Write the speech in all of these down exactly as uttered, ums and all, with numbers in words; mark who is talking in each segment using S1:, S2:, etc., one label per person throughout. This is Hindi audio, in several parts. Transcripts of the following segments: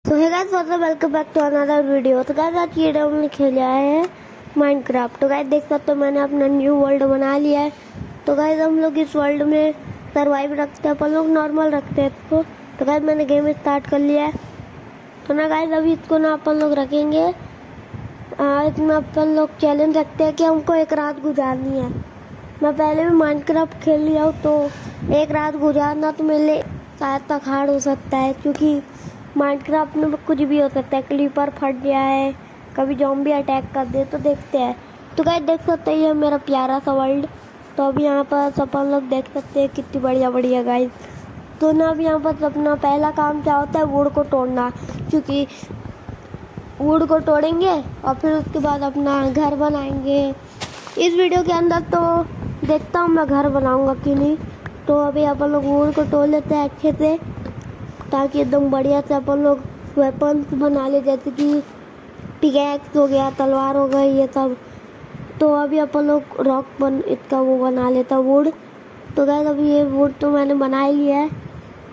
S1: So hey guys, welcome back to another video. तो गाइस आज ये हम खेले आए हैं माइनक्राफ्ट। तो गाइस देख सकते हो मैंने अपना न्यू वर्ल्ड बना लिया है। तो गाइस हम लोग इस वर्ल्ड में सर्वाइव रखते हैं, अपन लोग नॉर्मल रखते हैं इसको। तो गाइस मैंने गेम स्टार्ट कर लिया है। तो ना गाइस अभी इसको ना अपन लोग रखेंगे, इसमें अपन लोग चैलेंज रखते हैं कि हमको एक रात गुजारनी है। मैं पहले भी माइनक्राफ्ट खेल लिया हूँ, तो एक रात गुजारना तो मेरे लिए शायद तक हार्ड हो सकता है, क्योंकि माइनक्राफ्ट में कुछ भी हो सकता है। क्लीपर फट जाए, कभी ज़ॉम्बी अटैक कर दे, तो देखते हैं। तो गाइस देख सकते हैं ये मेरा प्यारा सा वर्ल्ड। तो अभी यहाँ पर अपन लोग देख सकते हैं कितनी बढ़िया बढ़िया गाइस। तो ना अभी यहाँ पर अपना पहला काम क्या होता है, वुड को तोड़ना, क्योंकि वुड को तोड़ेंगे और फिर उसके बाद अपना घर बनाएंगे। इस वीडियो के अंदर तो देखता हूँ मैं घर बनाऊँगा कि नहीं। तो अभी अपन लोग वुड को तोड़ लेते हैं अच्छे से, ताकि एकदम बढ़िया से अपन लोग वेपन्स बना ले, जैसे कि पिकैक्स हो गया, तलवार हो गई, ये सब। तो अभी अपन लोग रॉक बन इसका वो बना लेता वुड। तो गाइस अभी ये वुड तो मैंने बना ही लिया है।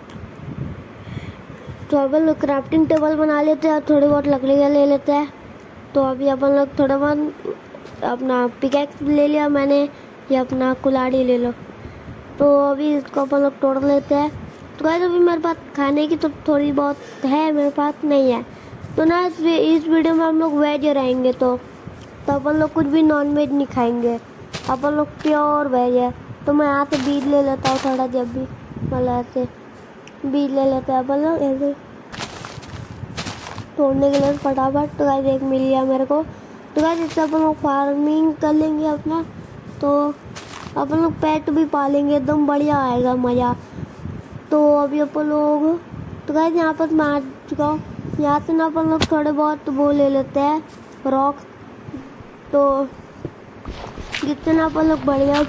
S1: तो अपन लोग क्राफ्टिंग टेबल बना लेते हैं, थोड़ी बहुत लकड़ियाँ ले लेते हैं। तो अभी अपन लोग थोड़ा बहुत अपना पिकैक्स ले लिया मैंने, या अपना कुल्हाड़ी ले लो। तो अभी इसको अपन लोग तोड़ लेते हैं। तो गाइस अभी मेरे पास खाने की तो थोड़ी बहुत है, मेरे पास नहीं है। तो ना इस, इस वीडियो में हम लोग वेज रहेंगे, तो तो अपन लोग कुछ भी नॉन वेज नहीं खाएंगे, अपन लोग प्योर वेज है। तो मैं यहाँ से बीज ले लेता हूँ थोड़ा, जब भी मतलब ऐसे बीज ले लेते हैं अपन लोग ऐसे तोड़ने के लिए फटाफट। तो गाइस एक मिल गया मेरे को। तो गाइस इससे अपन लोग फार्मिंग कर लेंगे अपना, तो अपन लोग पेट भी पालेंगे, एकदम बढ़िया आएगा मज़ा। तो अभी अपन लोग तो गाइस यहाँ पर मैं आ चुका हूँ। यहाँ से ना अपन लोग थोड़े बहुत वो ले लेते हैं रॉक, तो जितने ना अपन लोग बढ़िया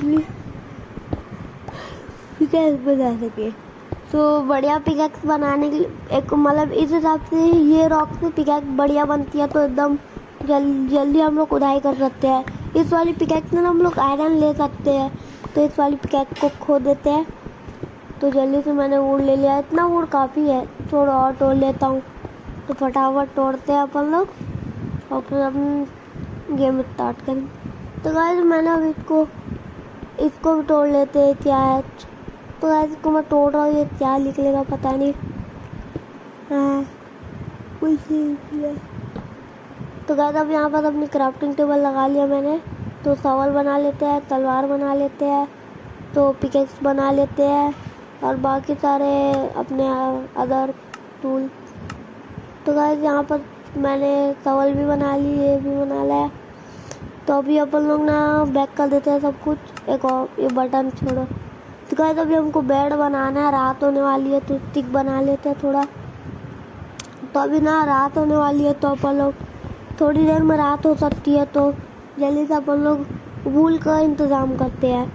S1: पिकैक्स बना सके। तो बढ़िया पिकैक्स बनाने के लिए एक मतलब इस हिसाब से ये रॉक से पिकैक्स बढ़िया बनती है, तो एकदम जल, जल्दी हम लोग खुदाई कर सकते हैं। इस वाली पिकैक्स में हम लोग आयरन ले सकते हैं, तो इस वाली पिकैक्स को खो देते हैं। तो जल्दी से मैंने वुड ले लिया, इतना वुड काफ़ी है, थोड़ा और तोड़ लेता हूँ। तो फटाफट तोड़ते हैं अपन लोग और फिर अपन गेम स्टार्ट करें। तो गाइस मैंने अब इसको इसको भी तोड़ लेते हैं, क्या है। तो गाइस इसको मैं तोड़ रहा हूँ, ये क्या निकलेगा पता नहीं। हाँ कुछ नहीं। तो गाइस अब यहाँ पर अपनी क्राफ्टिंग टेबल लगा लिया मैंने। तो सवाल बना लेते हैं, तलवार बना लेते हैं, तो पिकेक्स बना लेते हैं, और बाकी सारे अपने अदर टूल। तो गाइस यहाँ पर मैंने सवाल भी बना ली, ये भी बना लिया। तो अभी अपन लोग ना बैक कर देते हैं सब कुछ। एक और ये बटन छोड़ो। तो गाइस अभी हमको बेड बनाना है, रात होने वाली है, तो स्टिक बना लेते हैं थोड़ा। तो अभी ना रात होने वाली है, तो अपन लोग थोड़ी देर में रात हो सकती है, तो जल्दी से अपन लोग वूल का इंतज़ाम करते हैं।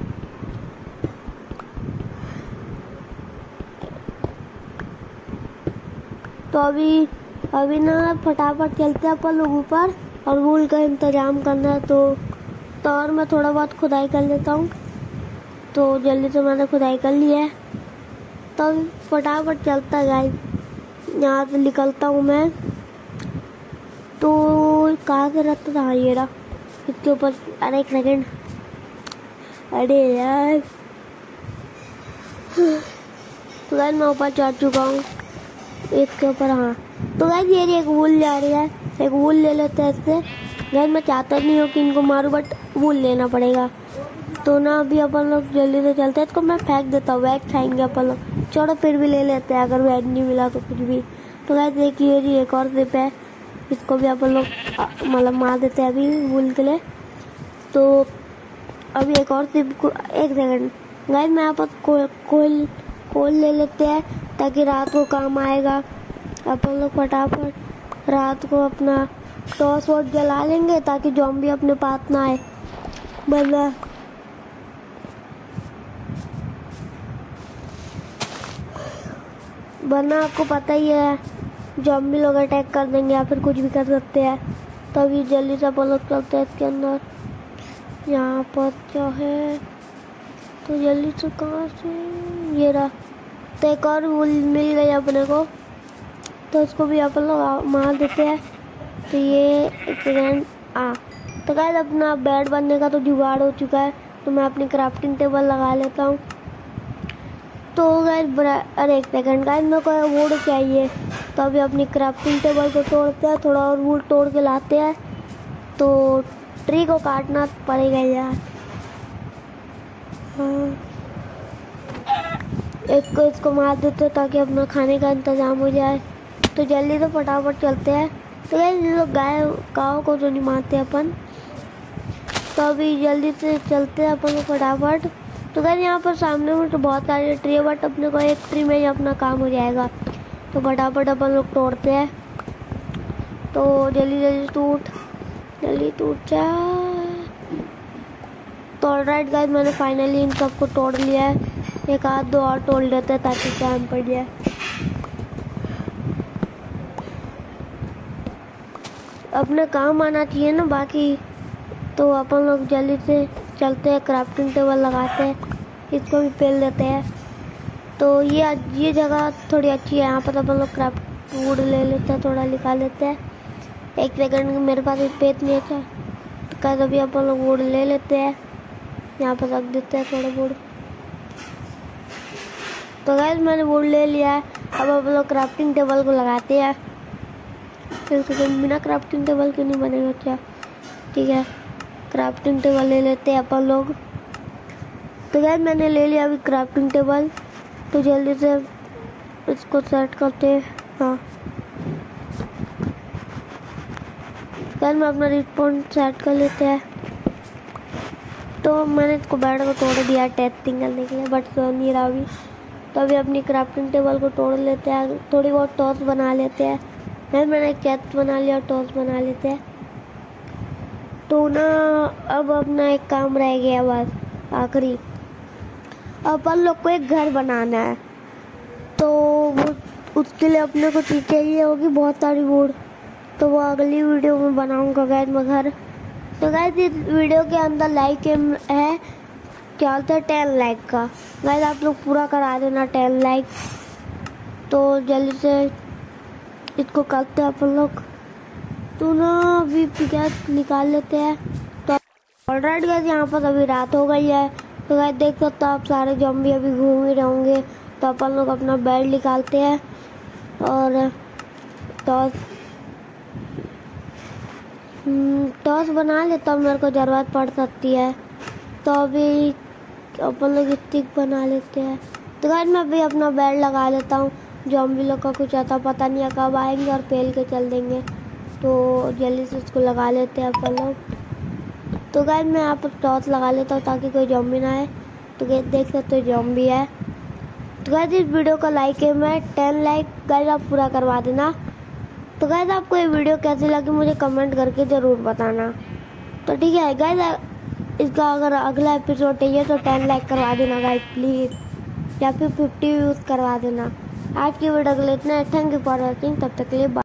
S1: तो अभी अभी ना फटाफट चलते हैं अपन लोग ऊपर, और वूल का इंतज़ाम करना है। तो तो और मैं थोड़ा बहुत खुदाई कर लेता हूँ। तो जल्दी से मैंने खुदाई कर ली है, तो फटाफट चलता है गाइस। यहाँ से निकलता हूँ मैं। तो कहाँ से रहता था ये रहा, इसके ऊपर। अरे एक सेकेंड, अरे यार। तो गाइस मैं ऊपर चढ़ चुका हूँ इसके ऊपर। हाँ तो गाइस ये एक वूल जा रही है, एक वूल ले लेते हैं इससे। गाइस मैं चाहता नहीं हूँ कि इनको मारूं, बट वूल लेना पड़ेगा। तो ना अभी अपन लोग जल्दी से चलते हैं। इसको मैं फेंक देता हूँ, वैग खाएंगे अपन लोग। छोड़ो फिर भी ले लेते हैं, अगर वैग नहीं मिला तो कुछ भी। तो गाइस देखिए जी एक और सिप है, इसको भी अपन लोग मतलब मार देते हैं अभी वूल के लिए। तो अभी एक और सिप को, एक सेकेंड गाइस मैं यहाँ पर कोल कोल कोल ले लेते हैं, ताकि रात को काम आएगा। अपन लोग फटाफट रात को अपना टॉर्च वॉर्च जला लेंगे, ताकि ज़ॉम्बी अपने पास ना आए। वरना वरना आपको पता ही है, ज़ॉम्बी लोग अटैक कर देंगे या फिर कुछ भी कर सकते हैं। तो अभी जल्दी से अपन लोग चलते हैं इसके अंदर। यहाँ पर क्या है, तो जल्दी से कहाँ से, ये रहा। तो एक और वूल मिल गई अपने को। तो उसको भी अपन लोग मार देते हैं। तो ये एक सेकेंड आ तो गाइस अपना बेड बनने का तो जुगाड़ हो चुका है। तो मैं अपनी क्राफ्टिंग टेबल लगा लेता हूँ। तो गाइस अरे एक सेकेंड गाइस मेरे को वुड चाहिए। तो अभी अपनी क्राफ्टिंग टेबल को तोड़ते हैं, थोड़ा और वुड तोड़ के लाते हैं। तो ट्री को काटना पड़ेगा यार। हाँ एक को इसको मार देते हैं ताकि अपना खाने का इंतज़ाम हो जाए। तो जल्दी से फटाफट चलते हैं। तो गाइस लोग गाय गाँव को तो नहीं मारते अपन, तो अभी जल्दी से चलते हैं अपन फटाफट। तो गाइस यहाँ पर सामने में तो बहुत सारे ट्री है, बट अपने को एक ट्री में ही अपना काम हो जाएगा। तो फटाफट अपन लोग तोड़ते हैं। तो जल्दी जल्दी टूट जल्दी टूट जा। तो ऑलराइट गाइस मैंने फाइनली इन सबको तोड़ लिया है। एक आध दो और तोड़ लेते हैं ताकि काम पड़ जाए। अपने काम आना चाहिए ना बाकी। तो अपन लोग जल्दी से चलते हैं, क्राफ्टिंग टेबल लगाते हैं, इसको भी पेल देते हैं। तो ये ये जगह थोड़ी अच्छी है, यहाँ पर अपन लोग क्राफ्ट वुड ले लेते हैं, थोड़ा निकाल लेते हैं। एक सेकंड मेरे पास स्पेस नहीं था, तो क्या अभी अपन लोग वुड ले लेते हैं, यहाँ पर रख देते हैं थोड़ा वुड। तो गाइस मैंने वुड ले लिया है। अब अपन लोग क्राफ्टिंग टेबल को लगाते हैं। फिर बिना क्राफ्टिंग टेबल के नहीं बनेगा क्या? ठीक है, क्राफ्टिंग टेबल ले लेते हैं अपन लोग। तो गाइस मैंने ले लिया अभी क्राफ्टिंग टेबल। तो जल्दी से इसको सेट करते हैं। हाँ गाइस मैं अपना रिस्पॉन सेट कर लेते हैं। तो मैंने इसको बेड को तोड़ दिया टेस्टिंग करने के लिए, बट सो नहीं रहा अभी। तो अभी अपनी क्राफ्टिंग टेबल को तोड़ लेते हैं, थोड़ी बहुत टॉस बना लेते हैं। फिर मैंने एक चेस्ट बना लिया, टॉस बना लेते हैं। तो ना अब अपना एक काम रह गया बस आखिरी, अपन लोग को एक घर बनाना है। तो वो उसके लिए अपने को चीज़ चाहिए होगी बहुत सारी वुड। तो वो अगली वीडियो में बनाऊंगा गाइस मैं घर। तो गाइस इस वीडियो के अंदर लाइक है क्या होता है टेन लाइक का। गाइस आप लोग पूरा करा देना टेन लाइक। तो जल्दी से इसको करते हैं अपन लोग। तो ना अभी पिकैक्स निकाल लेते हैं। तो ऑलराइट गाइस यहाँ पर अभी रात हो गई है। तो गाइस देख सकते हो आप सारे ज़ॉम्बी अभी घूम ही रहेंगे। तो अपन लोग अपना बेड निकालते हैं और टॉस टॉस बना लेता हूँ, मेरे को ज़रूरत पड़ सकती है। तो अभी अपन लोग स्टिक बना लेते हैं। तो गाइस मैं अभी अपना बेड लगा लेता हूँ। ज़ॉम्बी लोग का कुछ आता पता नहीं है कब आएंगे और पेल के चल देंगे। तो जल्दी से उसको लगा लेते हैं अपन लोग। तो गाइस मैं यहाँ पर टॉर्च लगा लेता हूँ ताकि कोई ज़ॉम्बी ना आए। तो गाइस देख सकते हो ज़ॉम्बी है। तो गाइस इस वीडियो का लाइक है मैं टेन लाइक गाइस आप पूरा करवा देना। तो गाइस आपको ये वीडियो कैसी लगी मुझे कमेंट करके ज़रूर बताना। तो ठीक है गाइस इसका अगर अगला एपिसोड चाहिए तो टेन लाइक करवा देना गाइस प्लीज़, या फिर फिफ्टी व्यूज़ करवा देना। आज की वीडियो के लिए इतना, थैंक यू फॉर वॉचिंग, तब तक के लिए बाय।